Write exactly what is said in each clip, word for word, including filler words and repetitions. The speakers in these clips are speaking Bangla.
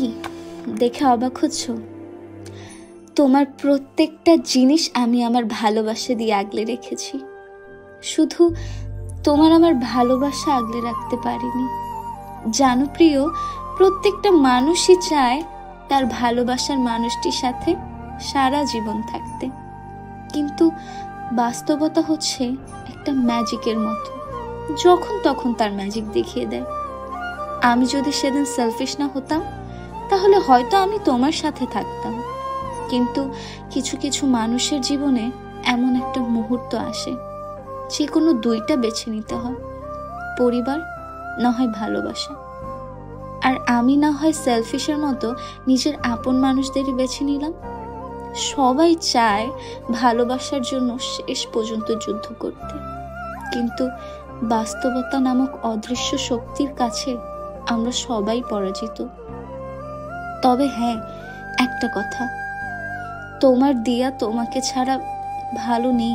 কি দেখে অবাক হচ্ছ? তোমার প্রত্যেকটা জিনিস আমি আমার ভালোবাসা দিয়ে আগলে রেখেছি। শুধু তোমার আমার ভালোবাসা আগলে রাখতে পারিনি। জানো প্রিয়, প্রত্যেকটা মানুষই চায় তার ভালোবাসার মানুষটির সাথে সারা জীবন থাকতে, কিন্তু বাস্তবতা হচ্ছে একটা ম্যাজিকের মতো, যখন তখন তার ম্যাজিক দেখিয়ে দেয়। আমি যদি সেদিন সেলফিশ না হতাম তাহলে হয়তো আমি তোমার সাথে থাকতাম, কিন্তু কিছু কিছু মানুষের জীবনে এমন একটা মুহূর্ত আসে যে কোনো দুইটা বেছে নিতে হয়, পরিবার না হয় ভালোবাসা। আর আমি না হয় সেলফিশের মতো নিজের আপন মানুষদেরই বেছে নিলাম। সবাই চায় ভালোবাসার জন্য শেষ পর্যন্ত যুদ্ধ করতে, কিন্তু বাস্তবতা নামক অদৃশ্য শক্তির কাছে আমরা সবাই পরাজিত। তবে হ্যাঁ, একটা কথা, তোমার দিয়া তোমাকে ছাড়া ভালো নেই।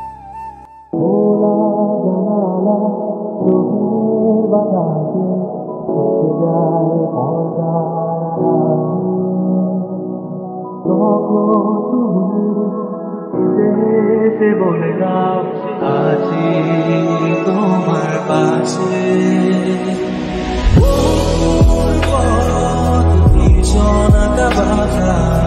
বলে দাও আছি তোমার পাশে, পিছনটা বাধা